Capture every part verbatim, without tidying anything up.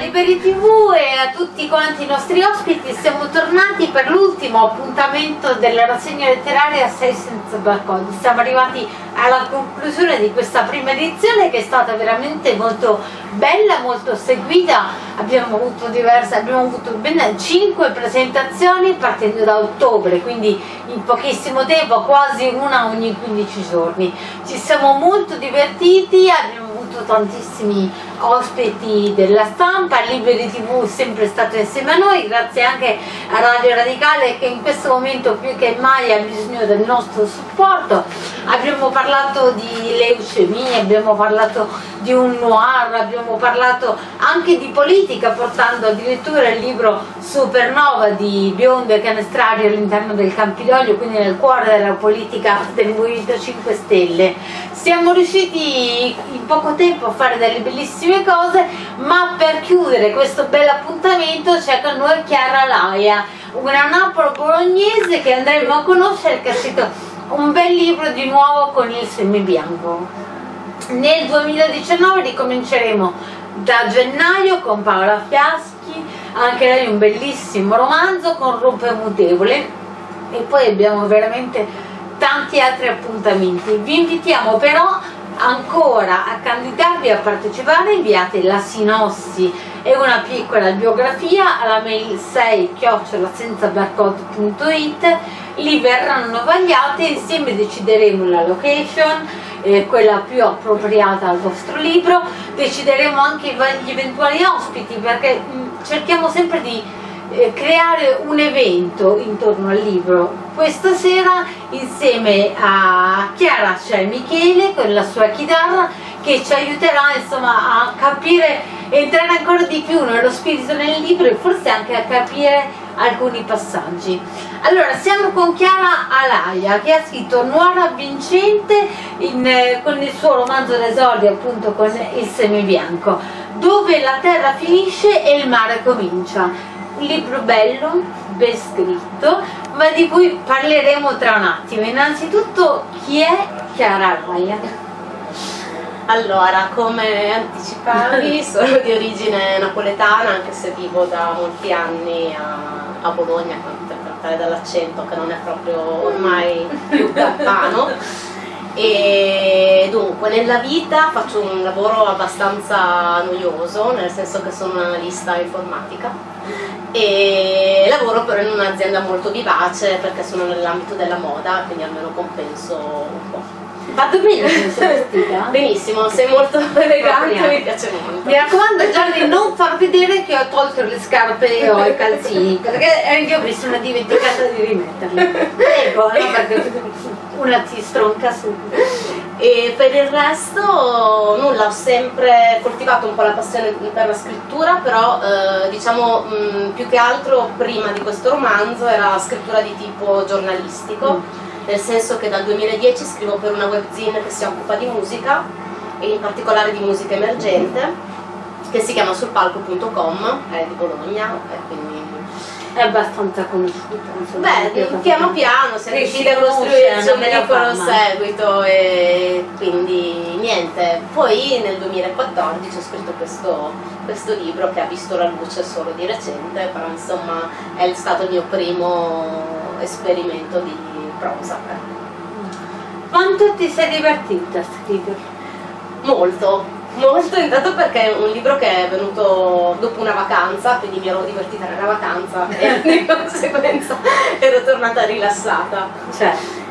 Liberi tivù e a tutti quanti i nostri ospiti. Siamo tornati per l'ultimo appuntamento della rassegna letteraria sei senza barcode. Siamo arrivati alla conclusione di questa prima edizione, che è stata veramente molto bella, molto seguita. Abbiamo avuto diverse, abbiamo avuto ben cinque presentazioni partendo da ottobre, quindi in pochissimo tempo, quasi una ogni quindici giorni. Ci siamo molto divertiti, abbiamo avuto tantissimi ospiti della stampa. Liberi tivù è sempre stato insieme a noi, grazie anche a Radio Radicale che in questo momento più che mai ha bisogno del nostro supporto. Abbiamo parlato di leucemia, abbiamo parlato di un noir, abbiamo parlato anche di politica, portando addirittura il libro Supernova di Biondo e Canestrario all'interno del Campidoglio, quindi nel cuore della politica del Movimento cinque Stelle. Siamo riusciti in poco tempo a fare delle bellissime cose, ma per chiudere questo bel appuntamento c'è con noi Chiara Laia, una napolo-bolognese che andremo a conoscere, che ha scritto un bel libro di nuovo con il seme bianco. Nel duemiladiciannove ricominceremo da gennaio con Paola Fiaschi, anche lei un bellissimo romanzo con Rupe Mutevole, e poi abbiamo veramente tanti altri appuntamenti. Vi invitiamo però ancora a candidarvi a partecipare. Inviate la sinossi e una piccola biografia alla mail sei chiocciola senza barcode punto it, li verranno vagliate, insieme decideremo la location, eh, quella più appropriata al vostro libro, decideremo anche gli eventuali ospiti, perché mh, cerchiamo sempre di eh, creare un evento intorno al libro. Questa sera insieme a Chiara c'è Michele con la sua chitarra, che ci aiuterà insomma a capire, entrare ancora di più nello spirito del libro e forse anche a capire alcuni passaggi. Allora, siamo con Chiara Laia, che ha scritto Noir avvincente in, eh, con il suo romanzo d'esordio, appunto con il seme bianco, dove la terra finisce e il mare comincia. Un libro bello, ben scritto, ma di cui parleremo tra un attimo. Innanzitutto, chi è Chiara Laia? Allora, come anticipavi, sono di origine napoletana, anche se vivo da molti anni a, a Bologna, per interpretare dall'accento che non è proprio ormai più campano. E dunque, nella vita faccio un lavoro abbastanza noioso, nel senso che sono analista informatica e lavoro però in un'azienda molto vivace perché sono nell'ambito della moda, quindi almeno compenso un po'. Fatto bene, sei vestita? Benissimo, sei molto elegante, mi piace molto. Mi raccomando Gianni, non far vedere che ho tolto le scarpe o i calzini, perché io mi sono dimenticata di rimetterle. Ecco, no, perché una ti stronca subito. E per il resto nulla, ho sempre coltivato un po' la passione per la scrittura, però eh, diciamo mh, più che altro prima di questo romanzo era scrittura di tipo giornalistico. Mm. Nel senso che dal duemiladieci scrivo per una webzine che si occupa di musica e in particolare di musica emergente, che si chiama sul palco punto com, è di Bologna e quindi è abbastanza conosciuta. Beh, piano piano si è riusciti a costruirci un piccolo seguito e quindi niente. Poi nel duemilaquattordici ho scritto questo, questo libro che ha visto la luce solo di recente, però insomma è stato il mio primo esperimento di prosa. Quanto ti sei divertita a scrivere? Molto, molto, intanto perché è un libro che è venuto dopo una vacanza, quindi mi ero divertita nella vacanza e di conseguenza ero tornata rilassata. Cioè.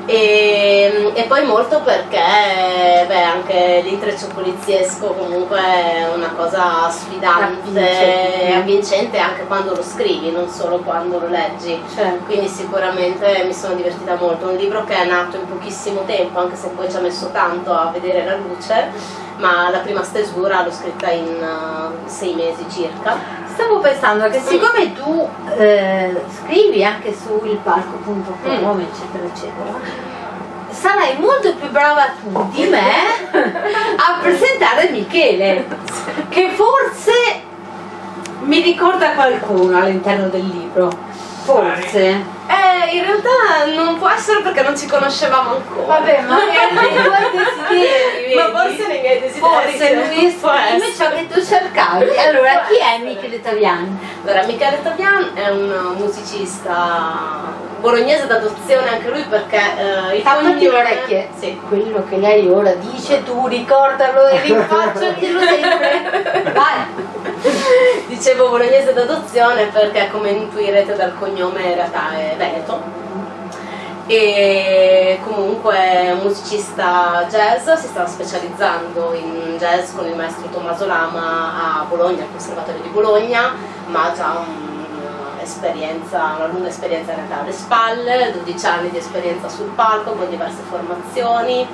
E, e poi molto perché beh, anche l'intreccio poliziesco comunque è una cosa sfidante e avvincente anche quando lo scrivi, non solo quando lo leggi. Certo. Quindi sicuramente mi sono divertita molto. Un libro che è nato in pochissimo tempo, anche se poi ci ha messo tanto a vedere la luce, ma la prima stesura l'ho scritta in uh, sei mesi circa. Stavo pensando che siccome tu eh, scrivi anche sul palco punto com mm. eccetera eccetera, sarai molto più brava tu di me a presentare Michele, che forse mi ricorda qualcuno all'interno del libro, forse. Eh, in realtà non può essere perché non ci conoscevamo ancora. Vabbè, ma nei tuoi desideri, ma forse nei miei desideri. Forse forse lui esprime ciò che tu cercavi. Allora, chi è Michele Taviani? Allora, Michele Taviani è un musicista bolognese d'adozione anche lui, perché eh, il Tappati le cognome... orecchie. Sì. Quello che lei ora dice tu ricordalo e rinfacciatelo sempre. Vai. Dicevo bolognese d'adozione perché, come intuirete dal cognome, in realtà è veneto. E comunque è un musicista jazz, si stava specializzando in jazz con il maestro Tommaso Lama a Bologna, al Conservatorio di Bologna, ma ha già un'esperienza, una lunga esperienza in realtà alle spalle, dodici anni di esperienza sul palco con diverse formazioni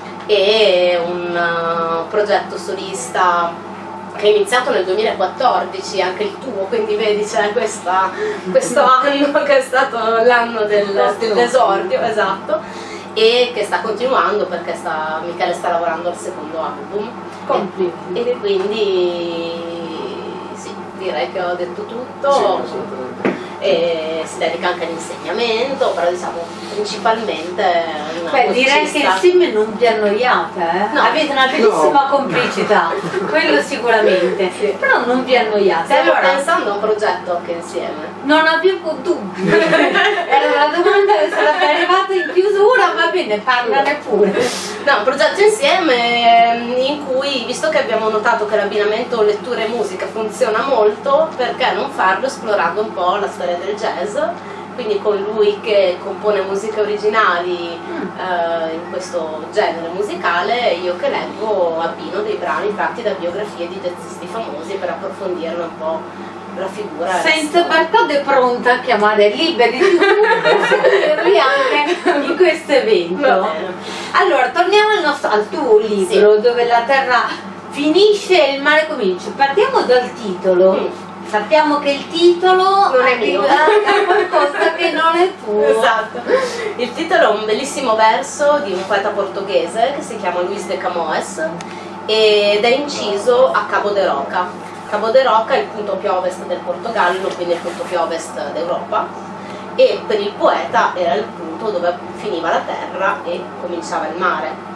e un uh, progetto solista che è iniziato nel duemilaquattordici, anche il tuo, quindi vedi c'è questo anno che è stato l'anno del, dell'esordio, esatto, e che sta continuando perché sta, Michele sta lavorando al secondo album. Complimenti. E, e quindi sì, direi che ho detto tutto. Sì, assolutamente. E si dedica anche all'insegnamento, però diciamo principalmente una Beh, direi che musicista. insieme non vi annoiate, eh? No. Avete una bellissima No. complicità, quello sicuramente, Sì. però non vi annoiate. Stiamo Allora, pensando a un progetto anche insieme. non abbiamo dubbi. Era una domanda che sarebbe arrivata in chiusura, va bene, parlane pure. No, un progetto insieme ehm, in cui, visto che abbiamo notato che l'abbinamento lettura e musica funziona molto, perché non farlo esplorando un po' la storia del jazz, quindi con lui che compone musiche originali eh, in questo genere musicale, io che leggo abbino dei brani tratti da biografie di jazzisti famosi per approfondire un po' la figura. Senza Barcode è pronta a chiamare liberi di per seguirli anche in questo evento. Va bene. Allora, torniamo al, nostro, al tuo libro, Sì. dove la terra finisce e il mare comincia. Partiamo dal titolo. Mm. Sappiamo che il titolo Non è mio. è qualcosa che non è tuo. Esatto. Il titolo è un bellissimo verso di un poeta portoghese che si chiama Luís de Camões ed è inciso a Cabo de Roca. Cabo de Roca è il punto più a ovest del Portogallo, quindi il punto più a ovest d'Europa, e per il poeta era il punto dove finiva la terra e cominciava il mare.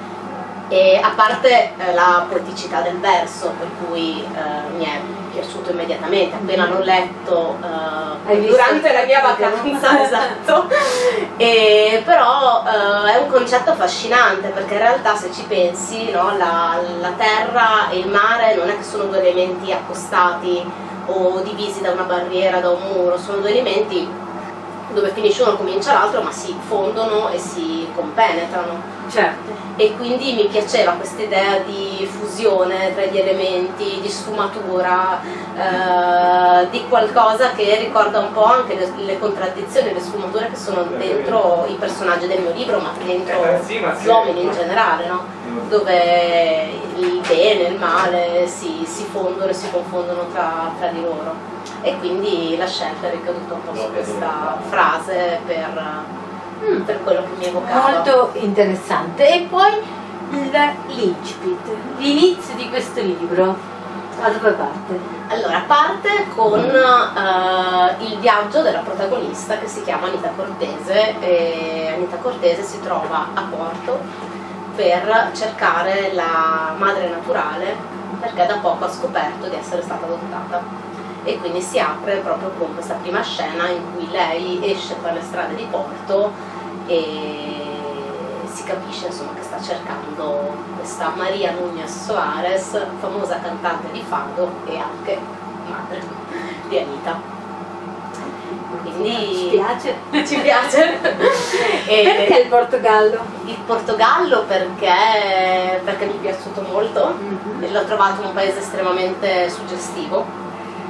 E a parte eh, la poeticità del verso, per cui eh, mi è piaciuto immediatamente, appena l'ho letto eh, durante la mia vacanza, esatto, e, però eh, è un concetto affascinante perché in realtà, se ci pensi, no, la, la terra e il mare non è che sono due elementi accostati o divisi da una barriera, da un muro, sono due elementi dove finisce uno e comincia l'altro, ma si fondono e si compenetrano. Certo. E quindi mi piaceva questa idea di fusione tra gli elementi, di sfumatura, eh, di qualcosa che ricorda un po' anche le, le contraddizioni, le sfumature che sono dentro i personaggi del mio libro, ma dentro gli uomini in generale, no? Dove il bene e il male si, si fondono e si confondono tra, tra di loro. E quindi la scelta è ricaduta un po' su questa frase per... Mm, per quello che mi evocava. Molto interessante. E poi l'incipit, l'inizio di questo libro, da dove parte? Allora, parte con uh, il viaggio della protagonista che si chiama Anita Cortese, e Anita Cortese si trova a Porto per cercare la madre naturale perché da poco ha scoperto di essere stata adottata. E quindi si apre proprio con questa prima scena in cui lei esce per le strade di Porto e si capisce insomma che sta cercando questa Maria Núñez Soares, famosa cantante di fado e anche madre di Anita. Quindi ci piace? Ci piace. E perché il Portogallo? Il Portogallo perché, perché mi è piaciuto molto, mm-hmm. L'ho trovato un paese estremamente suggestivo.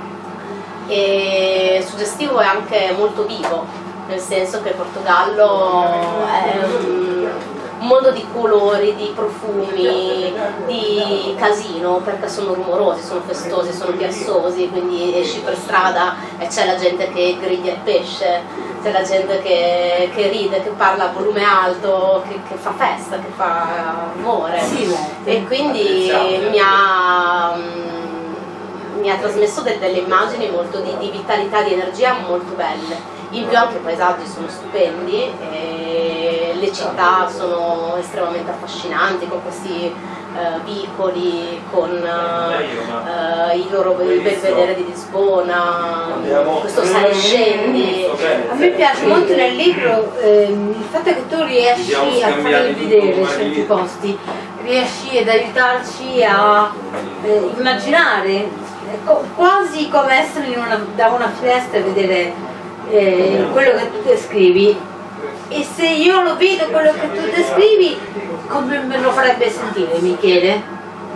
E suggestivo e anche molto vivo, nel senso che il Portogallo è un mondo di colori, di profumi, di casino, perché sono rumorosi, sono festosi, sono chiassosi, quindi esci per strada e c'è la gente che griglia il pesce, c'è la gente che, che ride, che parla a volume alto, che, che fa festa, che fa amore. Sì, e quindi mi ha... mi ha trasmesso de delle immagini molto di, di vitalità, di energia molto belle. In più anche i paesaggi sono stupendi e le città sono estremamente affascinanti, con questi eh, vicoli, con eh, i loro il belvedere di Lisbona, questo sali e scendi. A me piace molto nel libro ehm, il fatto che tu riesci a farli vedere certi posti, riesci ad aiutarci a eh, immaginare, co quasi come essere in una, da una finestra e vedere eh, quello che tu descrivi. E se io lo vedo quello che tu descrivi, come me lo farebbe sentire Michele?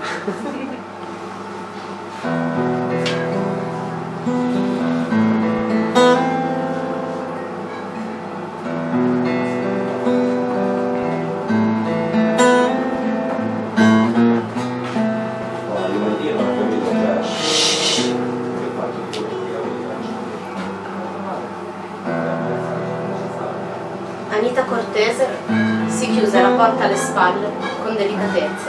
Anita Cortese si chiuse la porta alle spalle con delicatezza.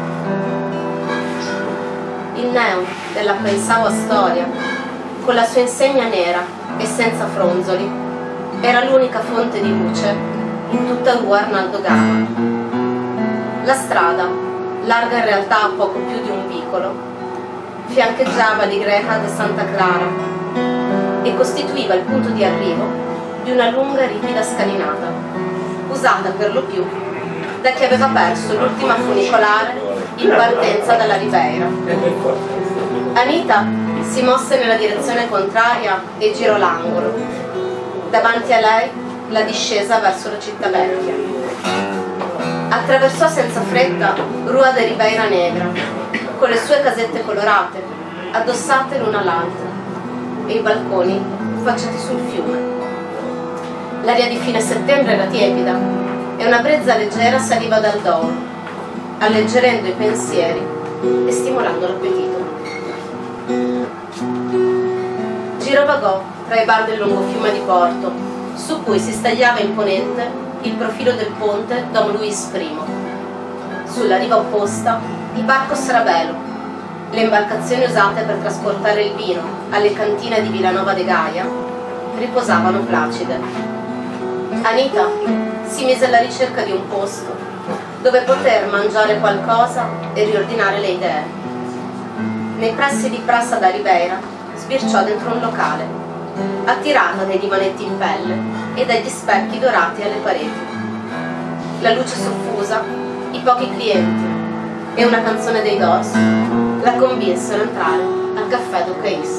Il neon della Pensavo a Storia, con la sua insegna nera e senza fronzoli, era l'unica fonte di luce in tutta rua Arnaldo Gava. La strada, larga in realtà poco più di un vicolo, fiancheggiava l'Igreja de Santa Clara e costituiva il punto di arrivo di una lunga e ripida scalinata, usata per lo più da chi aveva perso l'ultima funicolare in partenza dalla Ribeira. Anita si mosse nella direzione contraria e girò l'angolo. Davanti a lei la discesa verso la città vecchia. Attraversò senza fretta Rua de Ribeira Negra, con le sue casette colorate, addossate l'una all'altra, e i balconi affacciati sul fiume. L'aria di fine settembre era tiepida e una brezza leggera saliva dal Douro, alleggerendo i pensieri e stimolando l'appetito. Girovagò tra i bar del lungo fiume di Porto, su cui si stagliava imponente il profilo del ponte Dom Luis primo. Sulla riva opposta il barco Srabelo, le imbarcazioni usate per trasportare il vino alle cantine di Villanova de Gaia, riposavano placide. Anita si mise alla ricerca di un posto dove poter mangiare qualcosa e riordinare le idee. Nei pressi di Praça da Ribeira sbirciò dentro un locale, attirata dai divanetti in pelle e dagli specchi dorati alle pareti. La luce soffusa, i pochi clienti e una canzone dei Doors la convinsero a entrare al caffè Ducais.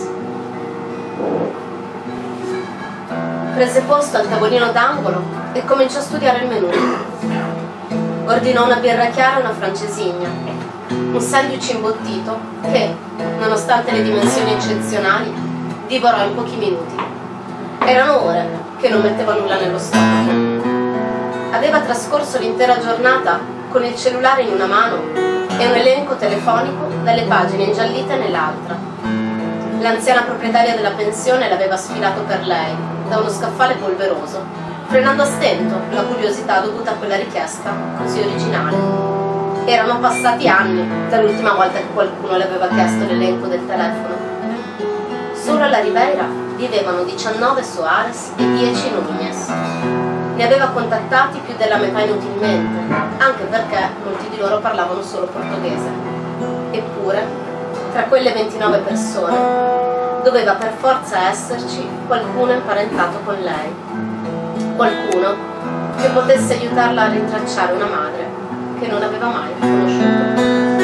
Prese posto al tavolino d'angolo e cominciò a studiare il menù. Ordinò una birra chiara e una francesigna, un sandwich imbottito che, nonostante le dimensioni eccezionali, divorò in pochi minuti. Erano ore che non metteva nulla nello stomaco. Aveva trascorso l'intera giornata con il cellulare in una mano e un elenco telefonico dalle pagine ingiallite nell'altra. L'anziana proprietaria della pensione l'aveva sfilato per lei da uno scaffale polveroso, frenando a stento la curiosità dovuta a quella richiesta così originale. Erano passati anni dall'ultima volta che qualcuno le aveva chiesto l'elenco del telefono. Solo alla Ribeira vivevano diciannove Soares e dieci Núñez. Ne aveva contattati più della metà inutilmente, anche perché molti di loro parlavano solo portoghese. Eppure, tra quelle ventinove persone, doveva per forza esserci qualcuno imparentato con lei, qualcuno che potesse aiutarla a rintracciare una madre che non aveva mai conosciuto.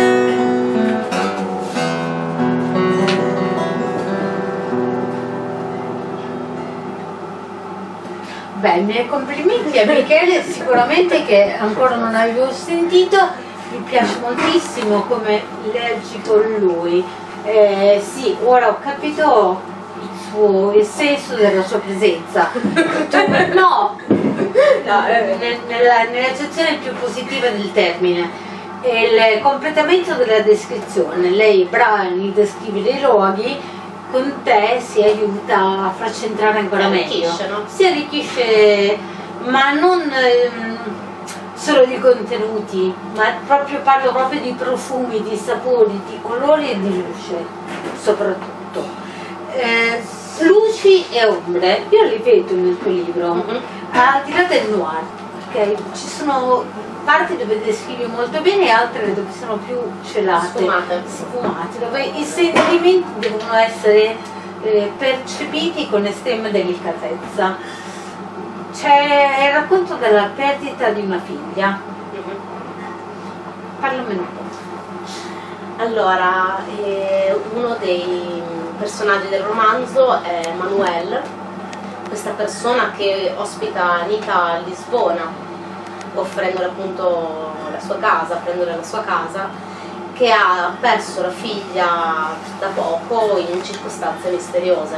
Beh, i miei complimenti a Michele, sicuramente, che ancora non avevo sentito. Mi piace moltissimo come leggi con lui. Eh, sì, ora ho capito il suo, il senso della sua presenza. No, no eh, nella, nell'accezione più positiva del termine. E il completamento della descrizione. Lei è brava nel descrivere i luoghi, con te si aiuta a farci entrare ancora meglio. No? Si arricchisce, ma non ehm, solo di contenuti, ma proprio parlo proprio di profumi, di sapori, di colori e di luce, soprattutto. Eh, luci e ombre, io li vedo nel tuo libro, Mm-hmm. al di là del noir. Ok, ci sono parti dove descrivi molto bene e altre dove sono più celate, Sfumate. sfumate, dove i sentimenti devono essere eh, percepiti con estrema delicatezza. C'è il racconto della perdita di una figlia. Mhm. Parlamene un po'. Allora, eh, uno dei personaggi del romanzo è Manuel, questa persona che ospita Anita a Lisbona, offrendole appunto la sua casa, prendere la sua casa, che ha perso la figlia da poco in circostanze misteriose.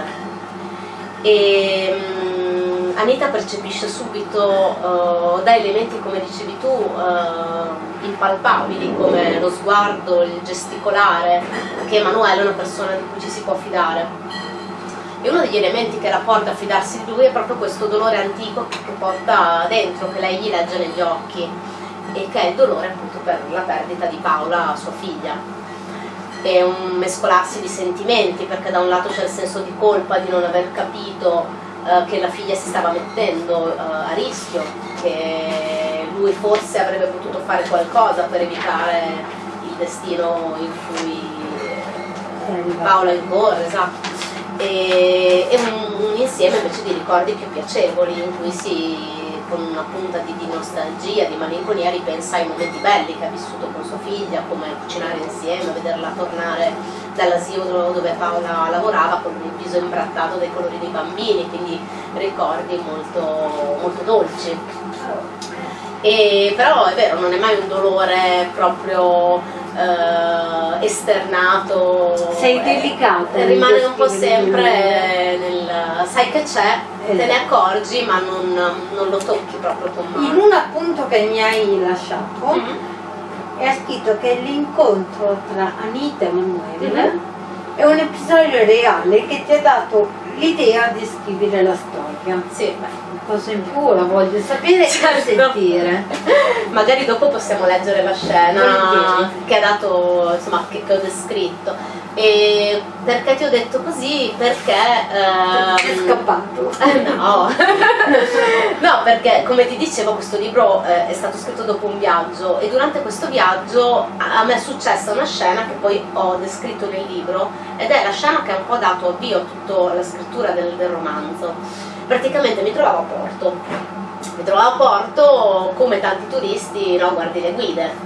E um, Anita percepisce subito uh, da elementi, come dicevi tu, uh, impalpabili, come lo sguardo, il gesticolare, che Emanuele è una persona di cui ci si può fidare. E uno degli elementi che la porta a fidarsi di lui è proprio questo dolore antico che porta dentro, che lei gli legge negli occhi, e che è il dolore appunto per la perdita di Paola, sua figlia. È un mescolarsi di sentimenti, perché da un lato c'è il senso di colpa di non aver capito eh, che la figlia si stava mettendo eh, a rischio, che lui forse avrebbe potuto fare qualcosa per evitare il destino in cui eh, Paola incorre, esatto. E, e un, un insieme invece di ricordi più piacevoli, in cui si, con una punta di, di nostalgia, di malinconia, ripensa ai momenti belli che ha vissuto con sua figlia, come cucinare insieme, vederla tornare dall'asilo dove Paola lavorava con il viso imbrattato dai colori dei bambini, quindi ricordi molto, molto dolci. E, però è vero, non è mai un dolore proprio Uh, esternato. Sei delicata, eh, rimane un po' sempre nel sai che c'è, esatto. Te ne accorgi ma non, non lo tocchi proprio con mano. In un appunto che mi hai lasciato mm-hmm. è scritto che l'incontro tra Anita e Manuel mm-hmm. è un episodio reale che ti ha dato l'idea di scrivere la storia. Sì, cosa in più la voglio sapere, certo. E sentire. Magari dopo possiamo leggere la scena che ha dato, insomma, che, che ho descritto. E perché ti ho detto così? Perché ehm... è scappato. Eh, no. No, perché come ti dicevo questo libro eh, è stato scritto dopo un viaggio, e durante questo viaggio a me è successa una scena che poi ho descritto nel libro, ed è la scena che ha un po' dato avvio a tutta la scrittura del, del romanzo. Praticamente mi trovavo a Porto, mi trovavo a Porto come tanti turisti, no, guardi le guide,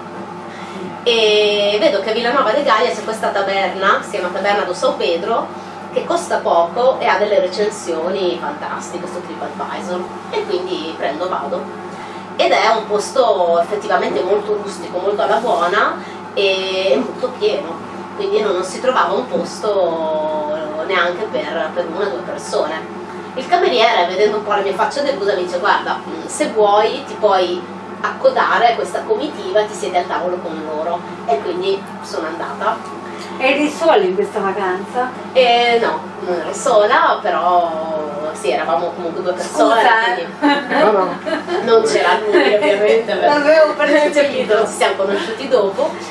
e vedo che a Villanova de Gaia c'è questa taberna, si chiama Taberna do São Pedro, che costa poco e ha delle recensioni fantastiche su TripAdvisor, e quindi prendo, vado, ed è un posto effettivamente molto rustico, molto alla buona e molto pieno, quindi non, non si trovava un posto neanche per, per una o due persone. Il cameriere, vedendo un po' la mia faccia delusa, mi dice: guarda, se vuoi ti puoi accodare a questa comitiva, ti siedi al tavolo con loro. E quindi sono andata. Eri sola in questa vacanza? E no, non ero sola, però sì, eravamo comunque due persone. Quindi... No, no. Non c'era lui ovviamente, l'avevo percepito, ci siamo conosciuti dopo.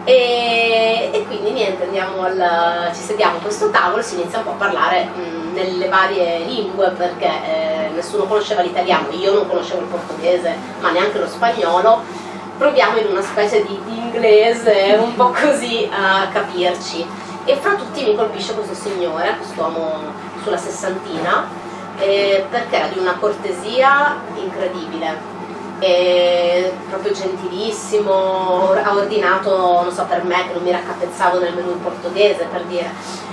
E, e quindi niente, andiamo al, ci sediamo a questo tavolo, si inizia un po' a parlare mh, nelle varie lingue, perché eh, nessuno conosceva l'italiano, io non conoscevo il portoghese, ma neanche lo spagnolo. Proviamo in una specie di, di inglese un po' così a capirci, e fra tutti mi colpisce questo signore, quest'uomo sulla sessantina, eh, perché era di una cortesia incredibile. È proprio gentilissimo, ha ordinato, non so, per me che non mi raccapezzavo nel menù in portoghese, per dire,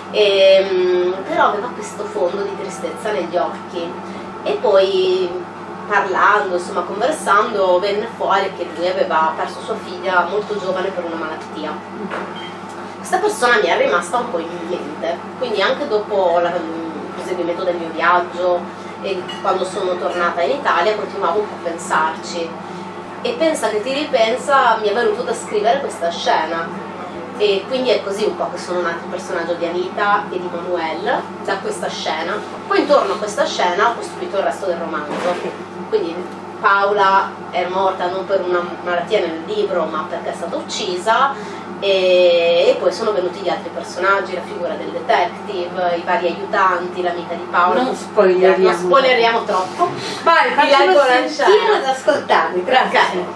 e, però aveva questo fondo di tristezza negli occhi. E poi parlando, insomma conversando, venne fuori che lui aveva perso sua figlia molto giovane per una malattia. Questa persona mi è rimasta un po' in mente, quindi anche dopo la, il proseguimento del mio viaggio e quando sono tornata in Italia continuavo un po' a pensarci, e pensa che ti ripensa mi è venuto da scrivere questa scena, e quindi è così un po' che sono nati il personaggio di Anita e di Manuel, da questa scena. Poi intorno a questa scena ho costruito il resto del romanzo, quindi Paola è morta non per una malattia nel libro ma perché è stata uccisa, E, e poi sono venuti gli altri personaggi, la figura del detective, i vari aiutanti, l'amica di Paolo. Non spoileriamo, non spoileriamo troppo. Vai, vi leggo la scena ad ascoltare, grazie. Okay.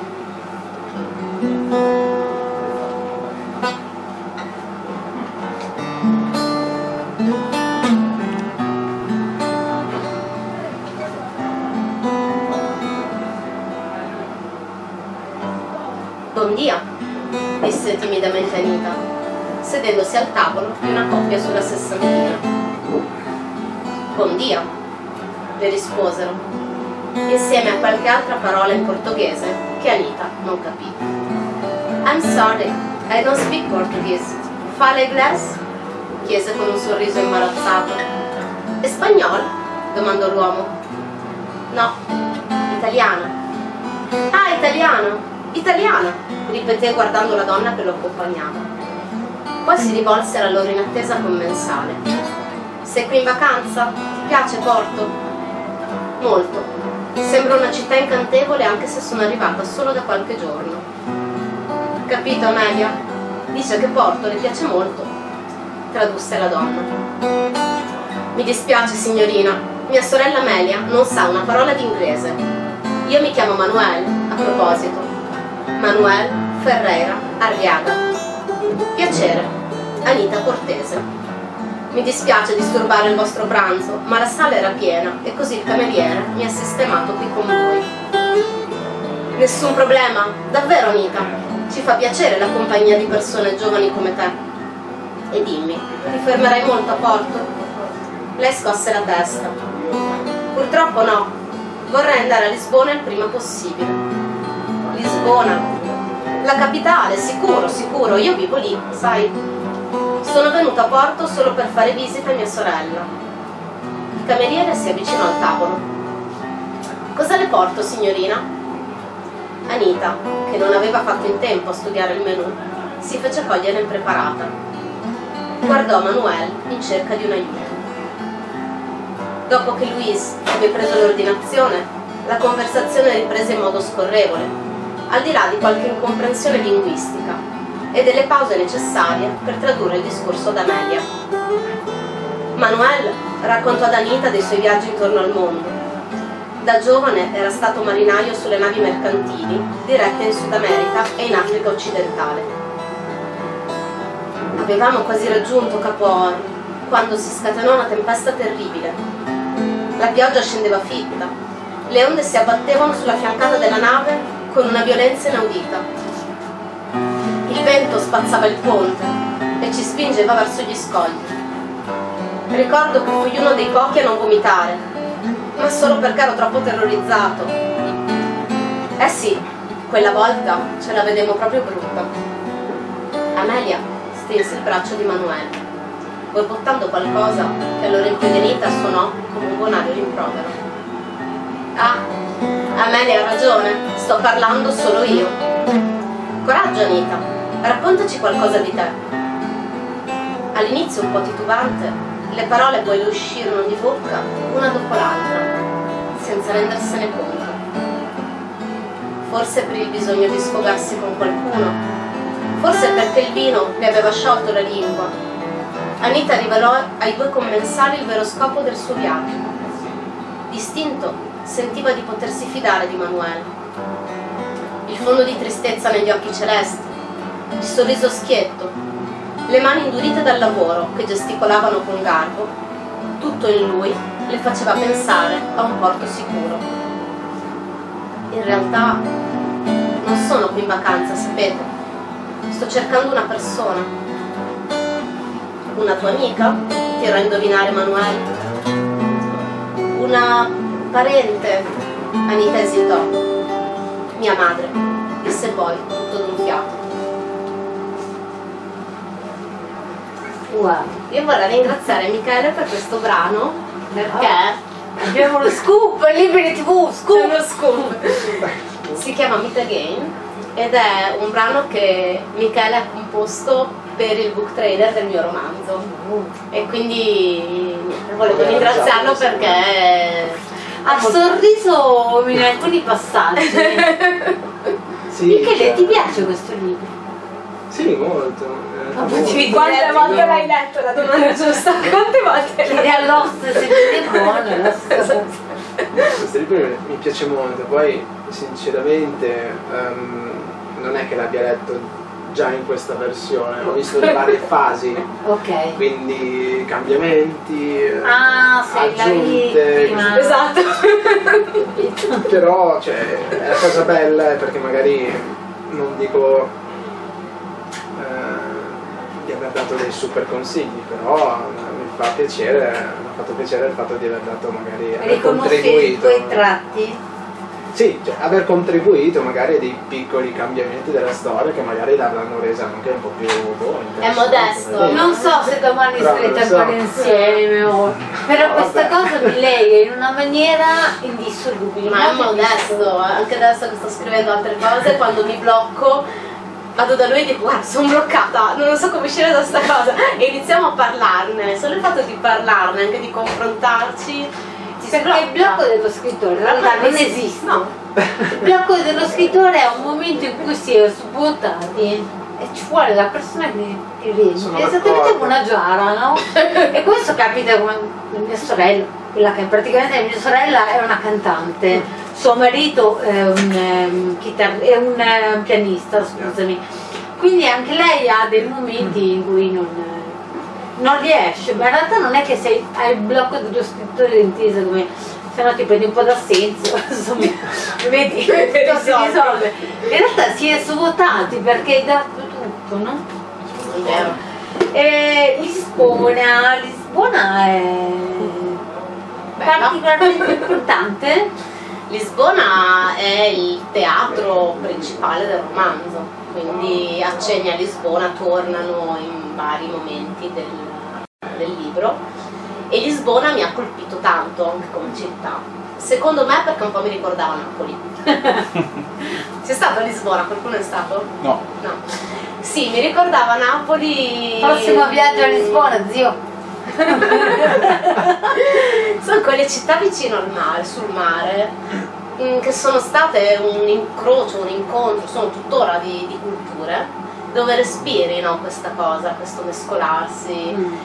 Buon dia, disse timidamente Anita, sedendosi al tavolo di una coppia sulla sessantina. Buon dia, le risposero, insieme a qualche altra parola in portoghese che Anita non capì. I'm sorry, I don't speak Portuguese. Fala inglese? Chiese con un sorriso imbarazzato. E spagnolo? Domandò l'uomo. No, italiano. Ah, italiano! Italiana, ripeté guardando la donna che lo accompagnava. Poi si rivolse alla loro inattesa commensale. Sei qui in vacanza? Ti piace Porto? Molto. Sembra una città incantevole anche se sono arrivata solo da qualche giorno. Capito, Amelia? Dice che Porto le piace molto, tradusse la donna. Mi dispiace, signorina, mia sorella Amelia non sa una parola di inglese. Io mi chiamo Manuel, a proposito. Manuel Ferreira Arriaga. Piacere, Anita Cortese. Mi dispiace disturbare il vostro pranzo, ma la sala era piena e così il cameriere mi ha sistemato qui con voi. Nessun problema, davvero Anita. Ci fa piacere la compagnia di persone giovani come te. E dimmi, ti fermerai molto a Porto? Lei scosse la testa. Purtroppo no, vorrei andare a Lisbona il prima possibile. Lisbona, la capitale, sicuro, sicuro, io vivo lì, sai. Sono venuta a Porto solo per fare visita a mia sorella. Il cameriere si avvicinò al tavolo. Cosa le porto, signorina? Anita, che non aveva fatto in tempo a studiare il menù, si fece cogliere impreparata. Guardò Manuel in cerca di un aiuto. Dopo che Luis aveva preso l'ordinazione, la conversazione riprese in modo scorrevole, al di là di qualche incomprensione linguistica e delle pause necessarie per tradurre il discorso ad Amelia. Manuel raccontò ad Anita dei suoi viaggi intorno al mondo. Da giovane era stato marinaio sulle navi mercantili dirette in Sud America e in Africa occidentale. Avevamo quasi raggiunto Capo Horn quando si scatenò una tempesta terribile. La pioggia scendeva fitta, le onde si abbattevano sulla fiancata della nave con una violenza inaudita. Il vento spazzava il ponte e ci spingeva verso gli scogli. Ricordo che fui uno dei pochi a non vomitare, ma solo perché ero troppo terrorizzato. Eh sì, quella volta ce la vedemmo proprio brutta. Amelia strinse il braccio di Manuel, borbottando qualcosa che all'orecchio di Anita suonò come un bonario rimprovero. Ah, Amelia ha ragione, sto parlando solo io. Coraggio Anita, raccontaci qualcosa di te. All'inizio un po' titubante, le parole poi le uscirono di bocca una dopo l'altra, senza rendersene conto. Forse per il bisogno di sfogarsi con qualcuno, forse perché il vino le aveva sciolto la lingua, Anita rivelò ai due commensali il vero scopo del suo viaggio. Distinto, sentiva di potersi fidare di Manuel. Il fondo di tristezza negli occhi celesti, il sorriso schietto, le mani indurite dal lavoro che gesticolavano con garbo, tutto in lui le faceva pensare a un porto sicuro. In realtà non sono qui in vacanza, sapete? Sto cercando una persona. Una tua amica? Tiro a indovinare Manuel. Una parente? Anita esitò. Mia madre, disse poi, tutto d'un fiato. Wow. Io vorrei ringraziare Michele per questo brano, perché abbiamo lo scoop, Liberi tivù, scoop! C'è uno scoop. Si chiama Meet Again ed è un brano che Michele ha composto per il book trailer del mio romanzo. E quindi volevo ringraziarlo perché ha sorriso in alcuni passaggi. Sì, Michele, cioè, ti piace questo libro? Sì, molto. Eh, Ma molto. potevi Quante dire, volte no. l'hai letto la domanda giusta? Quante volte l'hai Chiedi all'host se è buono, l'host. Questo libro mi piace molto, poi sinceramente um, non è che l'abbia letto già in questa versione, ho visto le varie fasi, Ok. quindi cambiamenti, Ah, sei la aggiunte, vittima. Esatto. però cioè, la cosa bella è perché magari non dico eh, di aver dato dei super consigli, però mi fa piacere, mi ha fatto piacere il fatto di aver dato magari aver Riconosci i contribuito. tuoi tratti? Sì, cioè, aver contribuito magari a dei piccoli cambiamenti della storia che magari l'avranno resa anche un po' più boh, interessante. modesto. Sì. Non so se domani Però sarete lo so. ancora insieme, o- però No, questa vabbè. cosa mi lega in una maniera indissolubile. Ma è molto modesto, anche adesso che sto scrivendo altre cose, quando mi blocco vado da lui e dico guarda sono bloccata, non so come uscire da sta cosa e iniziamo a parlarne, solo il fatto di parlarne, anche di confrontarci ti Perché il sblocca. blocco dello scrittore in realtà non esiste. No. Il blocco dello scrittore è un momento in cui si è svuotati e ci vuole la persona che ti riempie. Sono È esattamente d'accordo. come una giara, no? E questo capita come mia sorella, quella che praticamente mia sorella è una cantante, suo marito è un, ehm, chitar- è un eh, pianista, scusami. Quindi anche lei ha dei momenti in cui non, non riesce, ma in realtà non è che sei, hai il blocco dello scrittore inteso come se no ti prendi un po' d'assenso, insomma, vedi, tutto si risolve. In realtà si è svuotati perché hai dato tutto, no? È vero. E Lisbona, Lisbona è Bella. particolarmente importante. Lisbona è il teatro principale del romanzo, quindi accenni a Lisbona tornano in vari momenti del, del libro e Lisbona mi ha colpito tanto anche come città, secondo me perché un po' mi ricordava Napoli. Sei stato a Lisbona? Qualcuno è stato? No. No. Sì, mi ricordava Napoli. Prossimo viaggio a Lisbona, zio. Sono quelle città vicino al mare, sul mare, mm, che sono state un incrocio, un incontro, sono tuttora di, di culture, dove respiri, no, questa cosa, questo mescolarsi. Mm.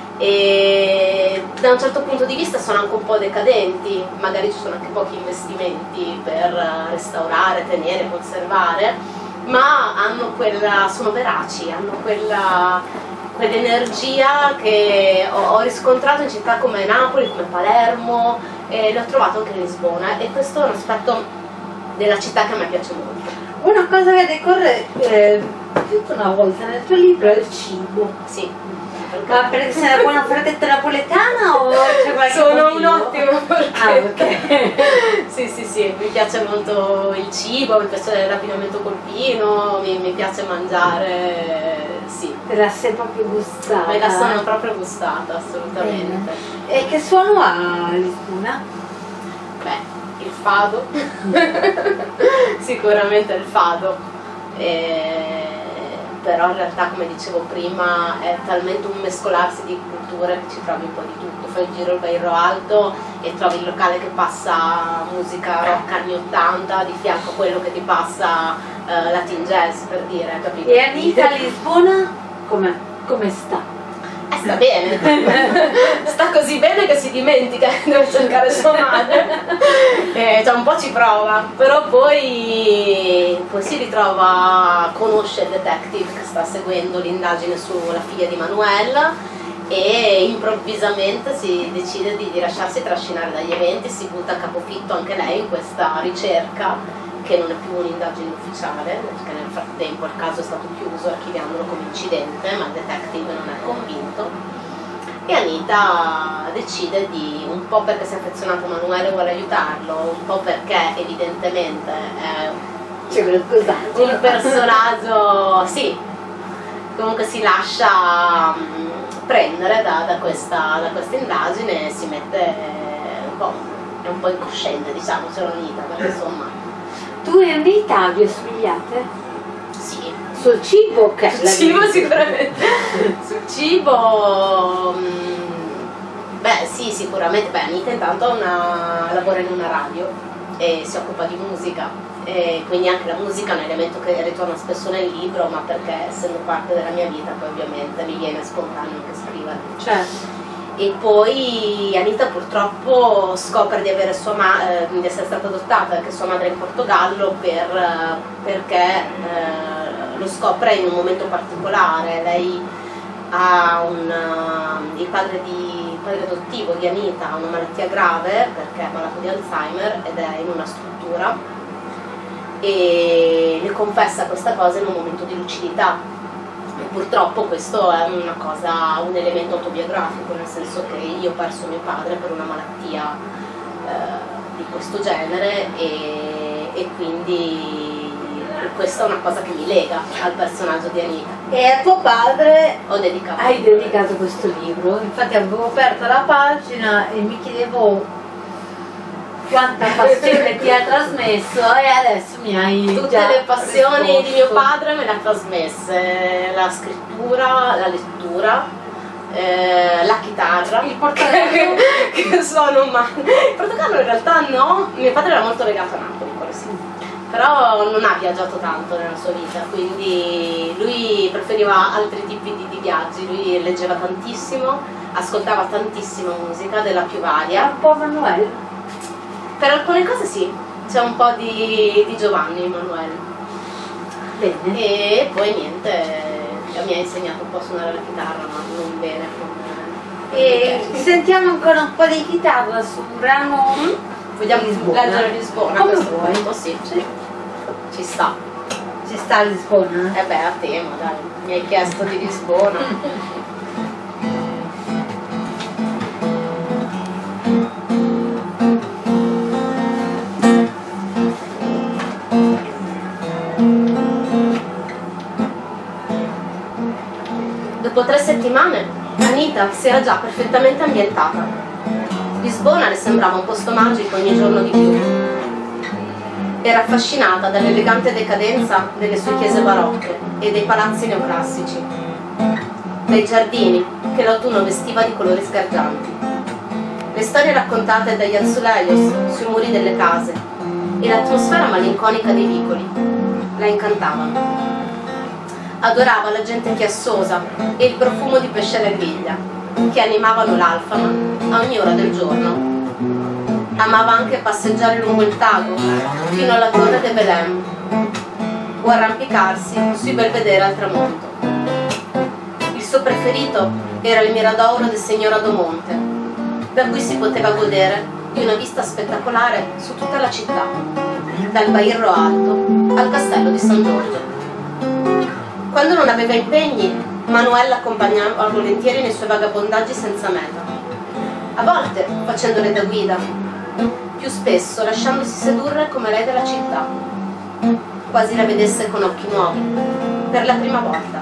E da un certo punto di vista sono anche un po' decadenti, magari ci sono anche pochi investimenti per restaurare, tenere, conservare, ma hanno quella, sono veraci, hanno quella quell'energia che ho, ho riscontrato in città come Napoli, come Palermo, e l'ho trovato anche a Lisbona, e questo è un aspetto della città che a me piace molto. Una cosa che decorre eh, più di una volta nel tuo libro è il cibo. Sì. Ma perché sei una buona frattetta napoletana o c'è qualche Sono un motivo? ottimo Ah, ok. sì, sì, sì, mi piace molto il cibo, mi piace l'abbinamento col vino, mi, mi piace mangiare, sì. Te la sei proprio gustata. Me la sono proprio gustata, assolutamente. E che suono ha Lisbona? Beh, il fado, sicuramente il fado, e... però in realtà, come dicevo prima, è talmente un mescolarsi di culture che ci trovi un po' di tutto. Fai il giro al Bairro Alto e trovi il locale che passa musica rock anni ottanta, di fianco a quello che ti passa uh, Latin jazz, per dire, capito? E Anita a Lisbona com'è? Come sta? Eh, sta bene, sta così bene che si dimentica che deve cercare sua madre, eh, cioè un po' ci prova, però poi, poi si ritrova, conosce il detective che sta seguendo l'indagine sulla figlia di Manuel e improvvisamente si decide di, di lasciarsi trascinare dagli eventi, si butta a capofitto anche lei in questa ricerca che non è più un'indagine ufficiale, perché nel frattempo il caso è stato chiuso archiviandolo come incidente, ma il detective non è convinto, e Anita decide di, un po' perché si è affezionata a Manuele e vuole aiutarlo, un po' perché evidentemente è C'è qualcos'altro. un personaggio, sì, comunque si lascia mh, prendere da, da, questa, da questa indagine e si mette un po', è un po' incosciente, diciamo, c'è Anita, perché insomma. Tu e Anita vi assomigliate? Sì. Sul cibo, ok. Sul cibo sicuramente. Sul cibo, mh, beh sì, sicuramente. Beh, Anita intanto ha una, lavora in una radio e si occupa di musica, e quindi anche la musica è un elemento che ritorna spesso nel libro, ma perché essendo parte della mia vita poi ovviamente mi viene spontaneo anche scrivere. Certo. E poi Anita purtroppo scopre di, avere sua ma eh, di essere stata adottata anche sua madre in Portogallo per, eh, perché eh, lo scopre in un momento particolare. Lei ha un, uh, il, padre di, il padre adottivo di Anita ha una malattia grave perché è malato di Alzheimer ed è in una struttura, e le confessa questa cosa in un momento di lucidità. E purtroppo questo è una cosa, un elemento autobiografico, nel senso che io ho perso mio padre per una malattia eh, di questo genere, e, e quindi questa è una cosa che mi lega al personaggio di Anita. E a tuo padre ho dedicato hai dedicato questo libro. Infatti avevo aperto la pagina e mi chiedevo quanta passione ti ha trasmesso, e adesso mi hai tutte già le passioni risposto. di mio padre me le ha trasmesse: la scrittura, la lettura, eh, la chitarra, Il Portogallo. che suono male. Il Portogallo in realtà no, mio padre era molto legato a Napoli, quello sì, però non ha viaggiato tanto nella sua vita, quindi lui preferiva altri tipi di, di viaggi. Lui leggeva tantissimo, ascoltava tantissima musica della più varia. Un po' Manuel. Per alcune cose sì, c'è un po' di, di Giovanni Emanuele. Bene. E poi niente, mi ha insegnato un po' a suonare la chitarra, ma non bene. E sentiamo ancora un po' di chitarra su un brano. Mm? Vogliamo Lisbona. leggere Lisbona? Come a questo vuoi. punto? Sì, sì, ci sta. Ci sta a Lisbona? Eh beh, a tema, dai, mi hai chiesto di Lisbona. Dopo tre settimane Anita si era già perfettamente ambientata. Lisbona le sembrava un posto magico ogni giorno di più. Era affascinata dall'elegante decadenza delle sue chiese barocche e dei palazzi neoclassici, dai giardini che l'autunno vestiva di colori sgargianti. Le storie raccontate dagli azulejos sui muri delle case e l'atmosfera malinconica dei vicoli la incantavano. Adorava la gente chiassosa e il profumo di pesce alla griglia che animavano l'Alfama a ogni ora del giorno. Amava anche passeggiare lungo il Tago fino alla torre de Belém o arrampicarsi sui belvedere al tramonto. Il suo preferito era il Miradoro del Signora do Monte, da cui si poteva godere di una vista spettacolare su tutta la città, dal Bairro Alto al castello di San Giorgio. Quando non aveva impegni, Manuel l'accompagnava volentieri nei suoi vagabondaggi senza meta, a volte facendole da guida, più spesso lasciandosi sedurre come lei della città, quasi la vedesse con occhi nuovi, per la prima volta.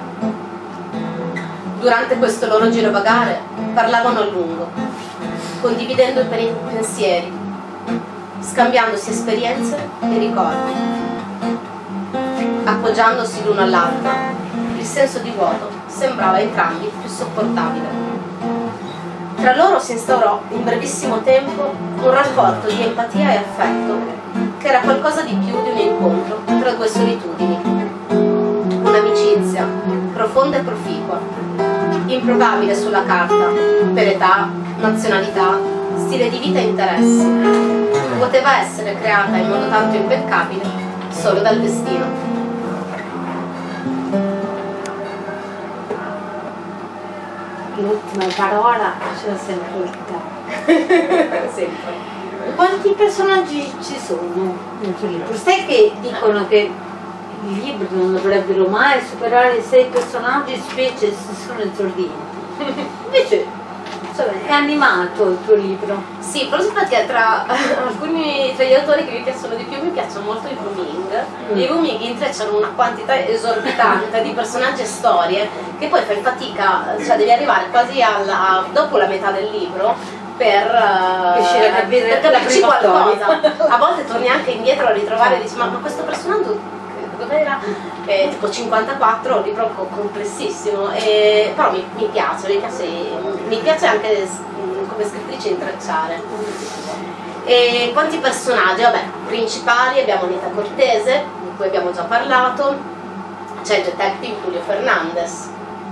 Durante questo loro girovagare parlavano a lungo, condividendo i pensieri, scambiandosi esperienze e ricordi, appoggiandosi l'uno all'altro. Il senso di vuoto sembrava a entrambi più sopportabile. Tra loro si instaurò in brevissimo tempo un rapporto di empatia e affetto che era qualcosa di più di un incontro tra due solitudini. Un'amicizia profonda e proficua, improbabile sulla carta per età, nazionalità, stile di vita e interessi. Poteva essere creata in modo tanto impeccabile solo dal destino. L'ultima parola ce l'ha sempre detta. Sempre. Quanti personaggi ci sono nel tuo libro? Sai che dicono che i libri non dovrebbero mai superare i sei personaggi, specie se sono esordienti. Invece insomma, è animato il tuo libro. Sì, però infatti tra alcuni tra gli autori che mi piacciono di più mi piacciono molto i Wuming. Mm. I Wuming intrecciano una quantità esorbitante di personaggi e storie che poi fai fatica, cioè devi arrivare quasi alla, dopo la metà del libro per riuscire a capire per capirci la prima qualcosa. A volte torni anche indietro a ritrovare e dici ma, ma questo personaggio dov'era? Eh, tipo cinquantaquattro, un libro complessissimo, e, però mi, mi piace, mi piace, mi piace anche come scrittrice intrecciare. E quanti personaggi? Vabbè, principali abbiamo Anita Cortese, di cui abbiamo già parlato, c'è il detective Julio Fernandez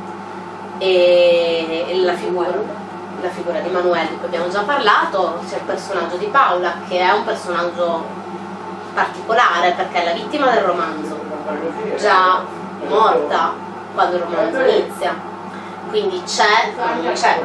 e la figura, la figura di Manuel, di cui abbiamo già parlato, c'è il personaggio di Paula, che è un personaggio particolare perché è la vittima del romanzo, già morta quando il romanzo inizia, quindi c'è ma non c'è.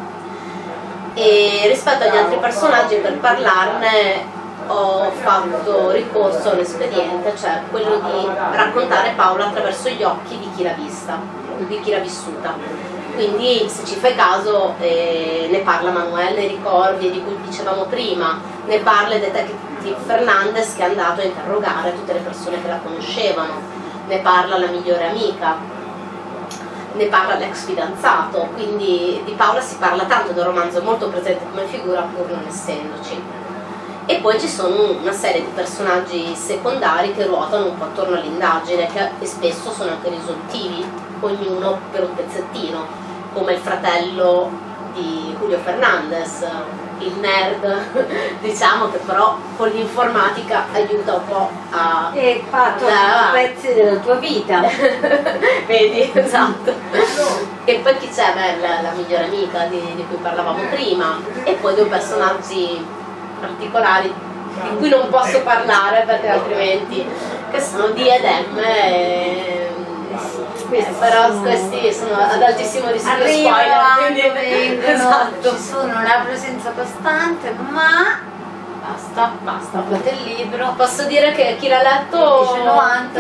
E rispetto agli altri personaggi, per parlarne ho fatto ricorso a un espediente, cioè quello di raccontare Paola attraverso gli occhi di chi l'ha vista, di chi l'ha vissuta. Quindi se ci fai caso eh, ne parla Manuel nei ricordi di cui dicevamo prima, ne parla il detective Fernandez che è andato a interrogare tutte le persone che la conoscevano, ne parla la migliore amica, ne parla l'ex fidanzato, quindi di Paola si parla tanto, del romanzo è molto presente come figura pur non essendoci. E poi ci sono una serie di personaggi secondari che ruotano un po' attorno all'indagine, che spesso sono anche risolutivi, ognuno per un pezzettino, come il fratello di Julio Fernandez, il nerd, diciamo, che però con l'informatica aiuta un po' a... E fatto da... pezzi della tua vita. Vedi, esatto. E poi chi c'è? Beh, la, la migliore amica di, di cui parlavamo prima, e poi due personaggi particolari di cui non posso parlare perché altrimenti, che sono D ed M e... Eh, però questi sono ad altissimo rischio di spoiler, quindi vengono, esatto. Ci sono una presenza costante, ma basta, Basta. comprate il libro, Posso dire che chi l'ha letto dice novanta.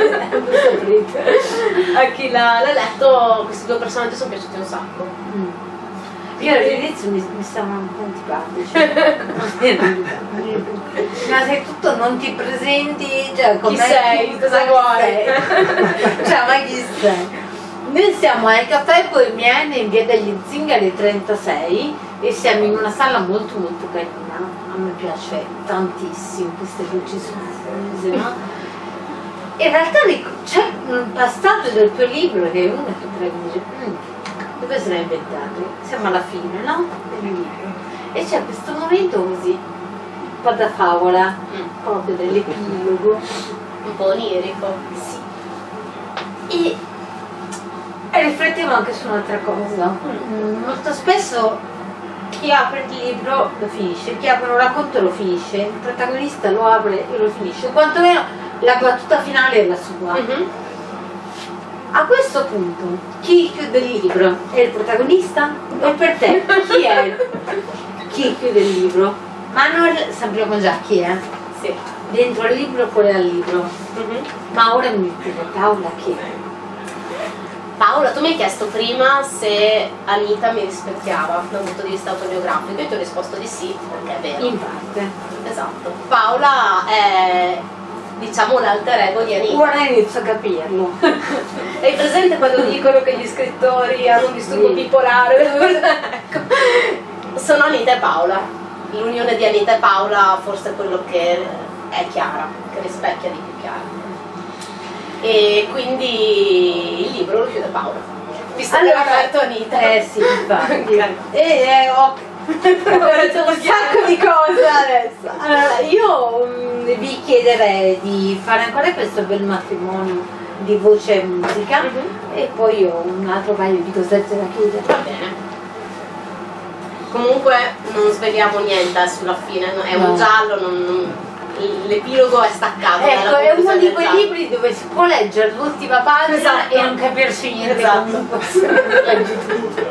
a chi l'ha l'ha letto questi due personaggi sono piaciuti un sacco. Mm. Io all'inizio mi, mi stavano un po' antipatici. Ma se tutto non ti presenti, cioè Chi sei? Cosa vuoi? Cioè, ma chi sei? Noi siamo ai Caffè Bohemian in via degli Zingari trentasei e siamo in una sala molto molto carina. A me piace tantissimo queste luci soffuse, no? In realtà c'è un passaggio del tuo libro che uno potrebbe dire mm, dove se l'hai inventato? Siamo alla fine, no? Del libro. E c'è questo momento così, un po' da favola, Mm. proprio dell'epilogo. Un po' onirico. Sì. E, e riflettevo anche su un'altra cosa. Mm, molto spesso chi apre il libro lo finisce, chi apre un racconto lo finisce, il protagonista lo apre e lo finisce, quantomeno la battuta finale è la sua. Mm-hmm. A questo punto, chi chiude il libro? È il protagonista? E per te, chi è? Chi chiude il libro? Manuel sappiamo già chi è. Sì. Dentro al libro, fuori dal libro. Mm-hmm. Ma ora mi chiedo, Paola chi è? Paola, tu mi hai chiesto prima se Anita mi rispecchiava dal punto di vista autobiografico e ti ho risposto di sì, perché è vero. In parte. Esatto. Paola è, diciamo, l'alter ego di Anita. Ora inizio a capirlo. Hai presente quando dicono che gli scrittori hanno un disturbo Sì. bipolare? Ecco. Sono Anita e Paola. L'unione di Anita e Paola forse è quello che è Chiara, che rispecchia di più Chiara. E quindi il libro lo chiude Paola. Visto che Allora, l'ha aperto Anita. Eh sì, infatti. Ok. E eh, ho ho detto un sacco di cose adesso. Allora, io mm, vi chiederei di fare ancora questo bel matrimonio di voce e musica. Mhm. E poi ho un altro paio di cosette da chiudere. Va bene. Comunque non sveliamo niente sulla fine, no? È No. un giallo, non- non- l'epilogo è staccato. Ecco, dalla è uno conclusione di del quei giallo. libri dove si può leggere l'ultima pagina Esatto. e non capirci niente Esatto. comunque. Leggi tutto.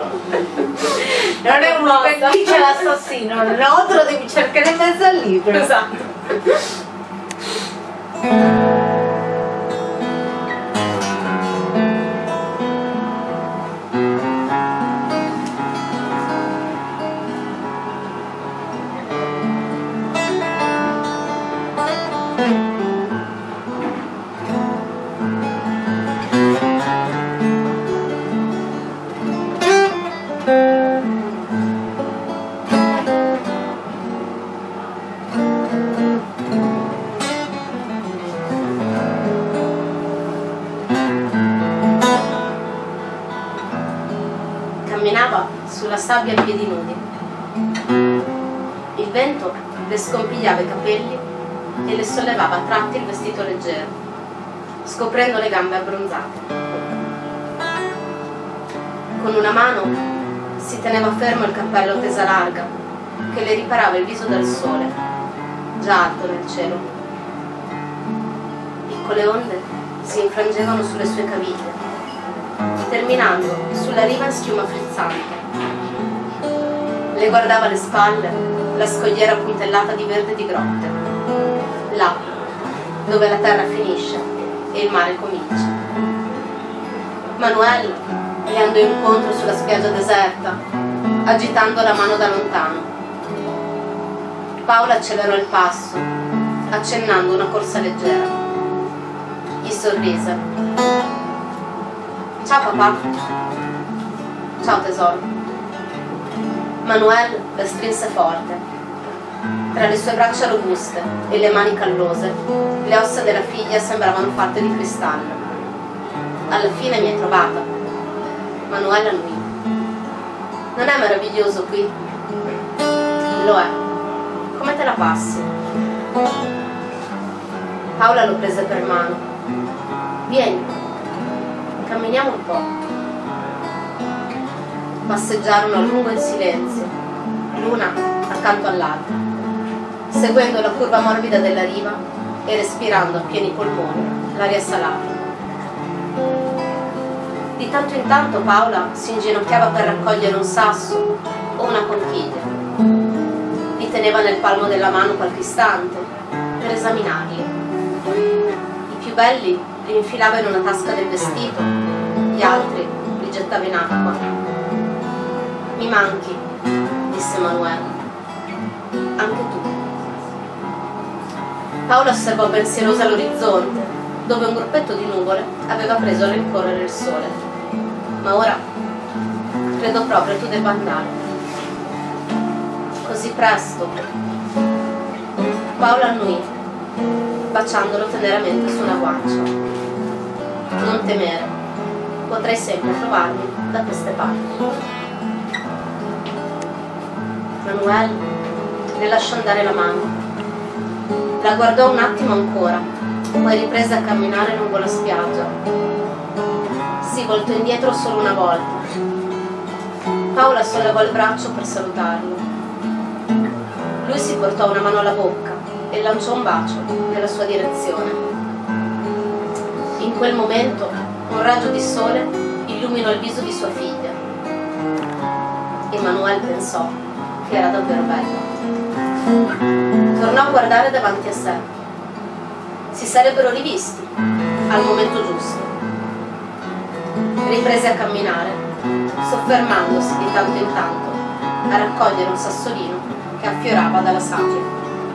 Non è uno che Basta. dice l'assassino, no, te lo devi cercare in mezzo al libro. Esatto. Camminava sulla sabbia a piedi nudi. Il vento le scompigliava i capelli e le sollevava a tratti il vestito leggero, scoprendo le gambe abbronzate. Con una mano si teneva fermo il cappello a tesa larga che le riparava il viso dal sole, già alto nel cielo. Piccole onde si infrangevano sulle sue caviglie, terminando sulla riva in schiuma frizzante. Le guardava alle spalle la scogliera puntellata di verde di grotte, là dove la terra finisce e il mare comincia. Manuel le andò incontro sulla spiaggia deserta, agitando la mano da lontano. Paola accelerò il passo, accennando una corsa leggera. Gli sorrise. Ciao papà. Ciao tesoro. Manuel la strinse forte. Tra le sue braccia robuste e le mani callose, le ossa della figlia sembravano fatte di cristallo. Alla fine mi hai trovata. Manuel annuì. Non è meraviglioso qui? Lo è. Come te la passi? Paola lo prese per mano. Vieni, camminiamo un po'. Passeggiarono a lungo in silenzio, l'una accanto all'altra, seguendo la curva morbida della riva e respirando a pieni polmoni l'aria salata. Di tanto in tanto Paola si inginocchiava per raccogliere un sasso o una conchiglia. Li teneva nel palmo della mano qualche istante per esaminarli. I più belli li infilava in una tasca del vestito, gli altri li gettava in acqua. Mi manchi, disse Manuel. Anche tu. Paola osservò pensierosa l'orizzonte, dove un gruppetto di nuvole aveva preso a rincorrere il sole. Ma ora credo proprio tu debba andare. Così presto? Paola annuì, baciandolo teneramente su una guancia. Non temere, potrai sempre trovarmi da queste parti. Manuel le lasciò andare la mano. La guardò un attimo ancora, poi riprese a camminare lungo la spiaggia. Si voltò indietro solo una volta. Paola sollevò il braccio per salutarlo. Lui si portò una mano alla bocca e lanciò un bacio nella sua direzione. In quel momento un raggio di sole illuminò il viso di sua figlia. Emanuele pensò che era davvero bella. Tornò a guardare davanti a sé. Si sarebbero rivisti al momento giusto. Riprese a camminare, soffermandosi di tanto in tanto a raccogliere un sassolino che affiorava dalla sabbia.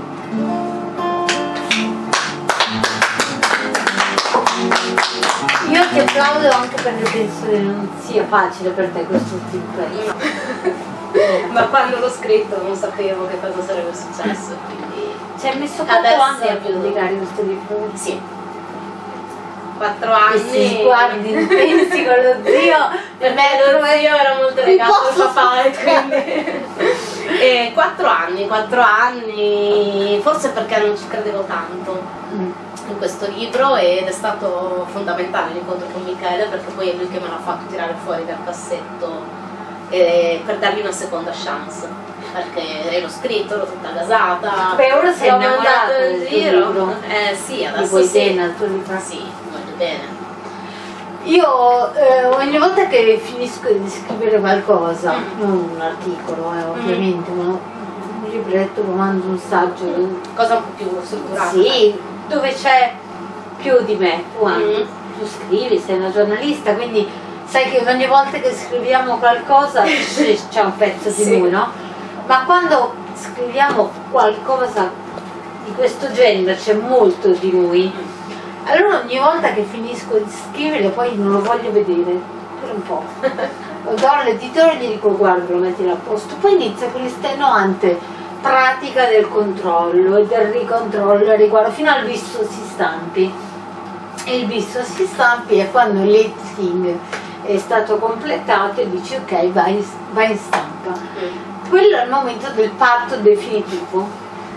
Io ti applaudo anche perché penso che non sia facile per te questo ultimo pezzo. Ma quando l'ho scritto non sapevo che cosa sarebbe successo, quindi ci hai messo quattro adesso anni a più- pubblicare questo libro? Sì, quattro anni. Questi sguardi intensi con lo zio, per me Lo zio era molto legato al posso papà e quindi e quattro anni, quattro anni, forse perché non ci credevo tanto Mm. in questo libro, ed è stato fondamentale l'incontro con Michele, perché poi è lui che me l'ha fatto tirare fuori dal cassetto e per dargli una seconda chance, perché ero scritto, ero tutta gasata. Beh, ora sei l'ho innamorata mandato in del tuo giro. libro. Eh sì, Ti adesso vuoi sì. bene al tuo libro? Sì, voglio bene. Io eh, ogni volta che finisco di scrivere qualcosa, Mm. non un articolo eh, ovviamente, ma un libretto, un romanzo, un saggio, Cosa un po' più strutturata. sì, dove c'è più di me, tu anche, Mm. tu scrivi, sei una giornalista, quindi sai che ogni volta che scriviamo qualcosa c'è c'è un pezzo di Sì. noi, no? Ma quando scriviamo qualcosa di questo genere c'è molto di lui. Allora ogni volta che finisco di scrivere poi non lo voglio vedere per un po'. Lo do all'editore e gli dico guarda, lo metti a posto. Poi inizia quell'estenuante pratica del controllo e del ricontrollo e riguardo fino al visto si stampi. E il visto si stampi è quando l'editing è stato completato e dici ok, vai, vai in stampa. Mm. Quello è il momento del patto definitivo.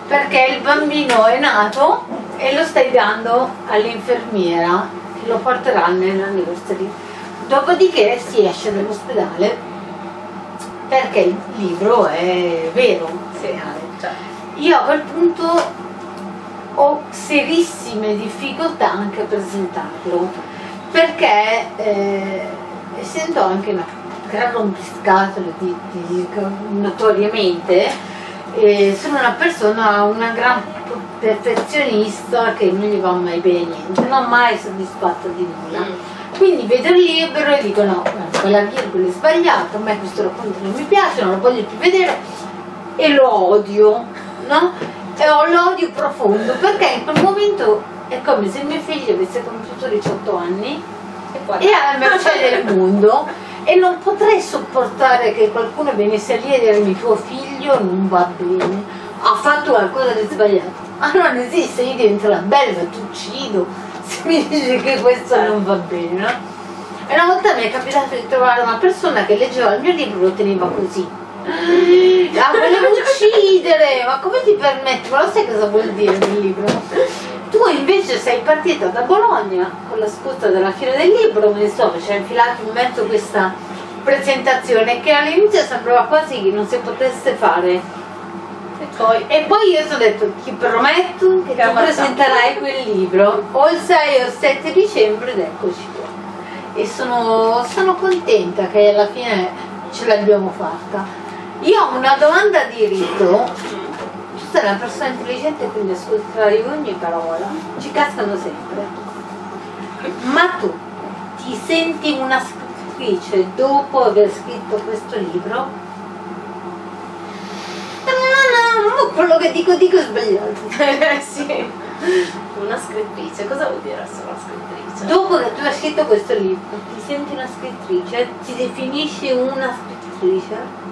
perché il bambino è nato e lo stai dando all'infermiera che lo porterà nell'anniversary. Dopodiché si esce dall'ospedale perché il libro è vero, reale. Cioè. Io a quel punto ho serissime difficoltà anche a presentarlo, perché eh, essendo anche una gran rompiscatole di, di, notoriamente, eh, sono una persona, una gran perfezionista che non gli va mai bene niente, non mai soddisfatta di nulla. Quindi vedo il libro e dico no, quella virgola è sbagliata, a me questo racconto non mi piace, non lo voglio più vedere e lo odio, no? E ho l'odio profondo, perché in quel momento è come se mio figlio avesse compiuto diciotto anni e è alla mercé del mondo, e non potrei sopportare che qualcuno venisse lì a dirmi tuo figlio non va bene, ha fatto qualcosa di sbagliato. Ah, non esiste, io divento la bella, ti uccido se mi dici che questo non va bene, no? E una volta mi è capitato di trovare una persona che leggeva il mio libro e lo teneva così. La volevo uccidere, ma come ti permetti? Ma lo sai cosa vuol dire il libro? Tu invece sei partita da Bologna con la scusa della Fiera del Libro, insomma ci hai infilato in mezzo questa presentazione che all'inizio sembrava quasi che non si potesse fare. E poi, e poi io ti ho detto, ti prometto che, che tu presenterai quel libro o il sei o il sette dicembre ed eccoci qua. E sono, sono contenta che alla fine ce l'abbiamo fatta. Io ho una domanda a diritto. Tu sei una persona intelligente, quindi ascolterai ogni parola, ci cascano sempre. Ma tu ti senti una scrittrice dopo aver scritto questo libro? No, no, no, quello che dico dico è sbagliato. Sì, una scrittrice, cosa vuol dire essere una scrittrice? Dopo che tu hai scritto questo libro, ti senti una scrittrice? Ti definisci una scrittrice?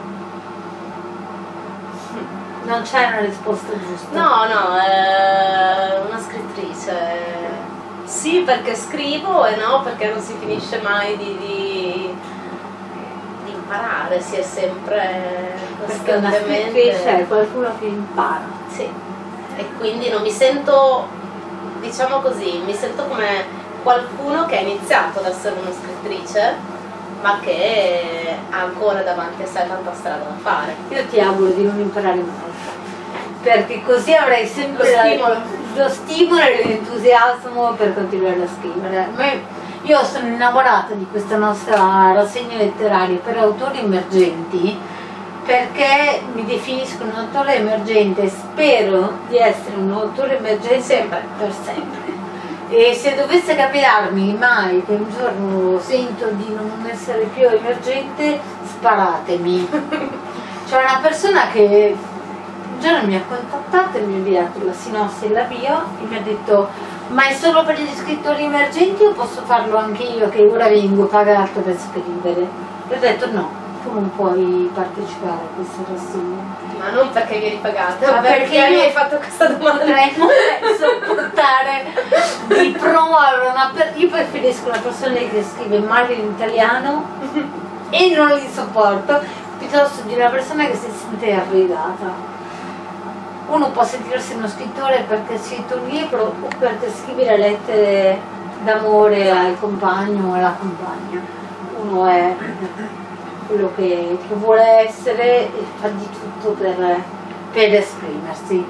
Non c'è una risposta giusta. No, no, è una scrittrice. Sì, perché scrivo e no, perché non si finisce mai di, di, di imparare, si è sempre perché una scrittrice è qualcuno che impara. Sì. E quindi non mi sento, diciamo così, mi sento come qualcuno che ha iniziato ad essere una scrittrice, ma che ha ancora davanti a sé tanta strada da fare. Io ti auguro di non imparare mai, perché così avrai sempre lo stimolo, lo stimolo e l'entusiasmo per continuare a scrivere. Io sono innamorata di questa nostra rassegna letteraria per autori emergenti, perché mi definisco un autore emergente e spero di essere un autore emergente sempre, per sempre. E se dovesse capitarmi mai che un giorno sento di non essere più emergente, sparatemi. C'è una persona che un giorno mi ha contattato e mi ha inviato la sinossi e la bio e mi ha detto ma è solo per gli scrittori emergenti o posso farlo anche io che ora vengo pagato per scrivere? E ho detto no, tu non puoi partecipare a questa rassegna. Ma non perché vieni pagato, ma perché, perché mi hai fatto questa domanda. Potremmo sopportare di promuovere una per... io preferisco una persona che scrive male in italiano e non li sopporto, piuttosto di una persona che si sente arredata. Uno può sentirsi uno scrittore perché ha scritto un libro o perché scrive lettere d'amore al compagno o alla compagna. Uno è quello che, che vuole essere e fa di tutto per, per esprimersi.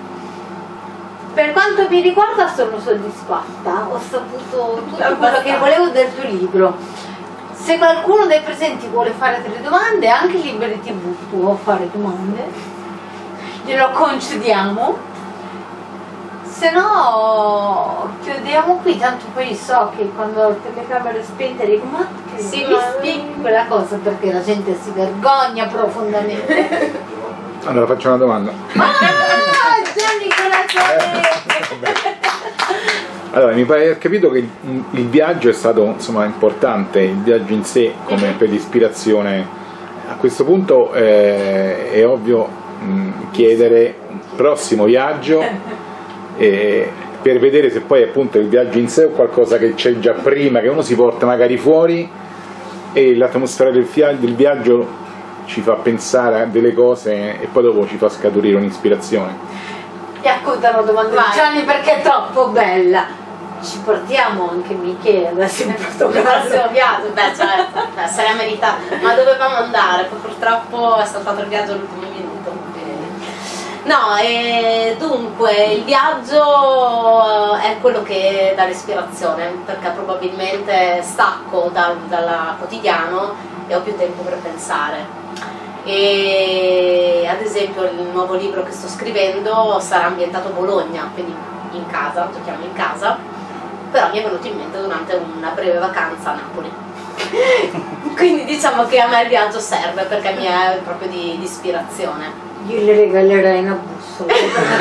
Per quanto mi riguarda sono soddisfatta, ho saputo tutto quello che volevo del tuo libro. Se qualcuno dei presenti vuole fare delle domande, anche Liberi tivù può fare domande, glielo concediamo, se no chiudiamo qui, tanto poi so che quando le telecamere spente dico ma che sì, mi spieghi quella cosa perché la gente si vergogna profondamente. Allora faccio una domanda. Ah, Gianni Corazzone! Allora, mi pare di aver capito che il, il viaggio è stato insomma importante, il viaggio in sé come per l'ispirazione. A questo punto eh, è ovvio mh, chiedere un prossimo viaggio eh, per vedere se poi appunto il viaggio in sé o qualcosa che c'è già prima, che uno si porta magari fuori e l'atmosfera del, del viaggio ci fa pensare a delle cose e poi dopo ci fa scaturire un'ispirazione. Yakuta lo domanda Vai. Gianni perché è troppo bella. Ci portiamo anche Michela in Il Portogallo. prossimo viaggio, beh certo, beh, se l'è meritato, ma dovevamo andare, poi purtroppo è saltato il viaggio all'ultimo minuto. quindi- No, e dunque il viaggio è quello che dà l'ispirazione, perché probabilmente stacco dal, dal quotidiano e ho più tempo per pensare. E ad esempio il nuovo libro che sto scrivendo sarà ambientato a Bologna, quindi in casa, giochiamo in casa, però mi è venuto in mente durante una breve vacanza a Napoli. Quindi diciamo che a me il viaggio serve perché mi è proprio di, di ispirazione. Io le regalerei una bussola.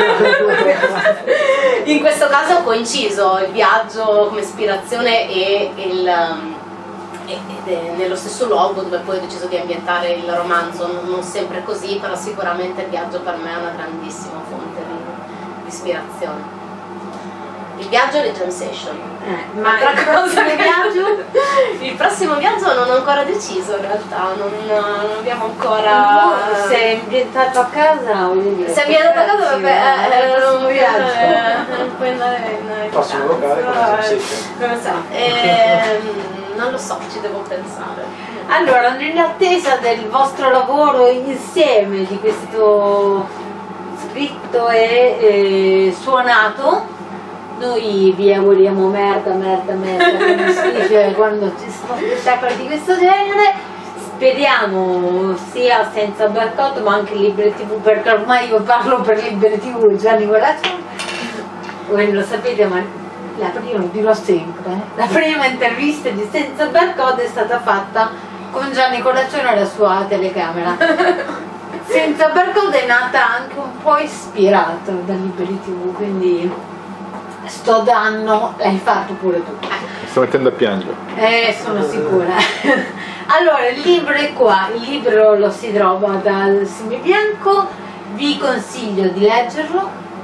In questo caso ho coinciso il viaggio come ispirazione e il, um, ed è nello stesso luogo dove poi ho deciso di ambientare il romanzo, non, non sempre così, però sicuramente il viaggio per me è una grandissima fonte di, di ispirazione. Il viaggio e le jam session. Eh, ma Altra il cosa prossimo che- viaggio? Il prossimo viaggio non ho ancora deciso in realtà, non, non abbiamo ancora... Sei ambientato a casa, voglio dire. Se mi è andata a casa, vabbè, eh, il prossimo non viaggio. eh, non puoi andare in in Prossimo vacanza, locale, come eh, si dice? non lo so, ehm, non lo so, ci devo pensare. Allora, nell'attesa del vostro lavoro insieme di questo scritto e eh, suonato, noi vi auguriamo merda, merda, merda, come si dice quando ci sono spettacoli di questo genere. Speriamo sia senza boicott ma anche Libere tivù, perché ormai io parlo per Libere tivù, Gianni Colaccione. Voi lo sapete, ma la prima, lo dirò sempre, eh, la prima intervista di Senza Boicott è stata fatta con Gianni Colaccione alla sua telecamera. Senza Boicott è nata anche un po' ispirato da Liberi tivù, quindi sto danno l'hai fatto pure tu. Mi sto mettendo a piangere. Eh, sono sicura. Allora, il libro è qua, il libro lo si trova dal Semibianco, vi consiglio di leggerlo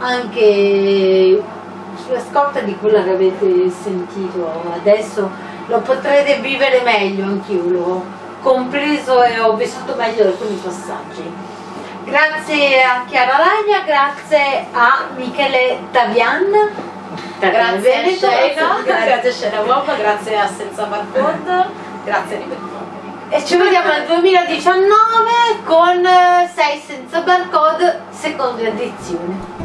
anche sulla scorta di quello che avete sentito adesso, lo potrete vivere meglio, anch'io l'ho compreso e ho vissuto meglio alcuni passaggi. Grazie a Chiara Lagna, grazie a Michele Tavian. Grazie a Veneto, Sheila, grazie. grazie a Sheila Uopa, grazie a Senza Barcode, grazie a Libertà. E ci vediamo nel duemiladiciannove con sei Senza Barcode, seconda edizione.